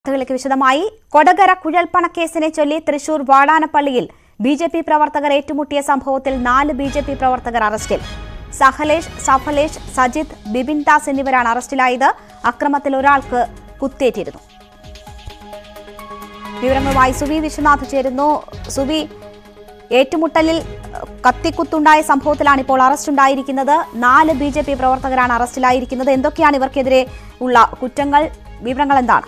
വിശദമായി കൊടകര കുഴൽപ്പണക്കേസിനെ ചൊല്ലി തൃശൂർ വാടാനപ്പള്ളിയിൽ ബിജെപി പ്രവർത്തകർ ഏറ്റുമുട്ടിയ സംഭവത്തിൽ 4 ബിജെപി പ്രവർത്തകർ അറസ്റ്റിൽ. സഹലേഷ്, സഫലേഷ്, സജിത്, ബിപിൻ ദാസ് എന്നിവരാണ് അറസ്റ്റിലായത്. അക്രമത്തിൽ ഒരാൾക്ക് കുത്തേറ്റിരുന്നു. വിവരങ്ങളുമായി സുവി വിശ്വനാഥ് ചേരുന്നു. സുവി, ഏറ്റുമുട്ടലിൽ കത്തിക്കുത്തുണ്ടായ സംഭവത്തിലാണ് ഇപ്പോൾ അറസ്റ്റ് ഉണ്ടായിരിക്കുന്നത്. 4 ബിജെപി പ്രവർത്തകരാണ് അറസ്റ്റിലായിരിക്കുന്നത്. എന്തൊക്കെയാണ് ഇവർക്കെതിരെ ഉള്ള കുറ്റങ്ങൾ? വിവരങ്ങൾ എന്താണ്?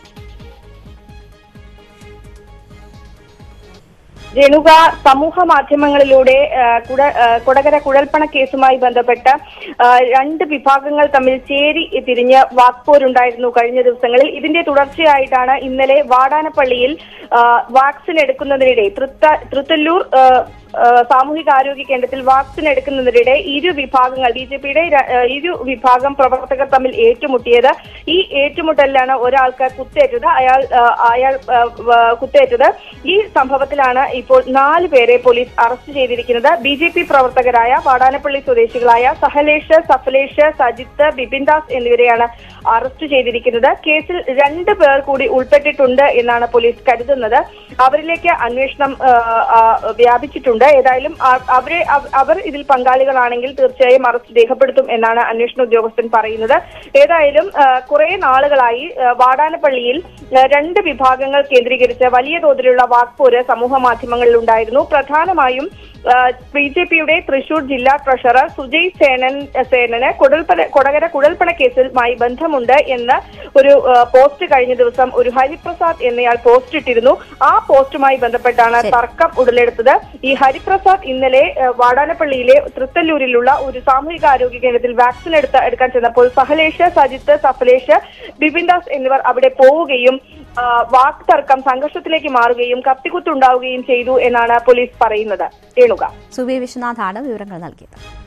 രേണുക, സമൂഹ മാധ്യമങ്ങളിലൂടെ കൊടകര കുഴൽപ്പണ കേസുമായി ബന്ധപ്പെട്ട 2 വിഭാഗങ്ങൾ തമ്മിൽ ചേരി തിരിഞ്ഞ് വാക്പോരുണ്ടായിരുന്നു കഴിഞ്ഞ ദിവസങ്ങളിൽ. ഇതിന്റെ തുടർച്ചയായിട്ടാണ് ഇന്നലെ വാടാനപ്പള്ളിയിൽ വാക്സിൻ എടുക്കുന്നതിനിടെ തൃത്തല്ലൂർ സാമൂഹികാരോഗ്യ കേന്ദ്രത്തിൽ വാക്സിൻ എടുക്കുന്നതിനിടെ ബിജെപിയുടെ ഇരു വിഭാഗം പ്രവർത്തകർ തമ്മിൽ ഏറ്റുമുട്ടിയത്. ഈ ഏറ്റുമുട്ടലിലാണ് ഒരാൾക്ക് കുത്തേറ്റത്. അയാൾ കുത്തേറ്റത്. ഈ സംഭവത്തിലാണ് ഇപ്പോൾ 4 പേരെ പോലീസ് അറസ്റ്റ് ചെയ്തിരിക്കുന്നത്. ബിജെപി പ്രവർത്തകരായ വാടാനപ്പള്ളി സ്വദേശികളായ സഹലേഷ്, സഫലേഷ്, സജിത്ത്, ബിപിൻ ദാസ് എന്നിവരെയാണ് അറസ്റ്റ് ചെയ്തിരിക്കുന്നത്. കേസിൽ 2 പേർ കൂടി ഉൾപ്പെട്ടിട്ടുണ്ട് എന്നാണ് പോലീസ് കരുതുന്നത്. അവരിലേക്ക് അന്വേഷണം വ്യാപിച്ചിട്ടുണ്ട്. ഏതായാലും അവർ ഇതിൽ പങ്കാളികളാണെങ്കിൽ തീർച്ചയായും അറസ്റ്റ് രേഖപ്പെടുത്തും എന്നാണ് അന്വേഷണ ഉദ്യോഗസ്ഥൻ പറയുന്നത്. ഏതായാലും കുറെ നാളുകളായി വാടാനപ്പള്ളിയിൽ 2 വിഭാഗങ്ങൾ കേന്ദ്രീകരിച്ച് വലിയ തോതിലുള്ള വാക്പോര് സമൂഹ മാധ്യമങ്ങളിൽ ഉണ്ടായിരുന്നു. പ്രധാനമായും ബിജെപിയുടെ തൃശൂർ ജില്ലാ ട്രഷറർ സുജയ് സേനന് കൊടകര കുഴൽപ്പണ കേസുമായി ബന്ധമുണ്ട് എന്ന് ഒരു പോസ്റ്റ് കഴിഞ്ഞ ദിവസം ഒരു ഹരിപ്രസാദ് എന്നയാൾ പോസ്റ്റ് ഇട്ടിരുന്നു. ആ പോസ്റ്റുമായി ബന്ധപ്പെട്ടാണ് തർക്കം ഉടലെടുത്തത്. ഈ ഹരിപ്രസാദ് ഇന്നലെ വാടാനപ്പള്ളിയിലെ തൃത്തല്ലൂരിലുള്ള ഒരു സാമൂഹികാരോഗ്യ കേന്ദ്രത്തിൽ വാക്സിൻ എടുക്കാൻ ചെന്നപ്പോൾ സഹലേഷ്, സജിത്ത്, സഫലേഷ്, ബിപിൻ ദാസ് എന്നിവർ അവിടെ പോവുകയും വാക്ക് തർക്കം സംഘർഷത്തിലേക്ക് മാറുകയും കത്തിക്കുത്തുണ്ടാവുകയും ചെയ്തു എന്നാണ് പോലീസ് പറയുന്നത്. രേണുക, സുവി വിശ്വനാഥാണ് വിവരങ്ങൾ നൽകിയത്.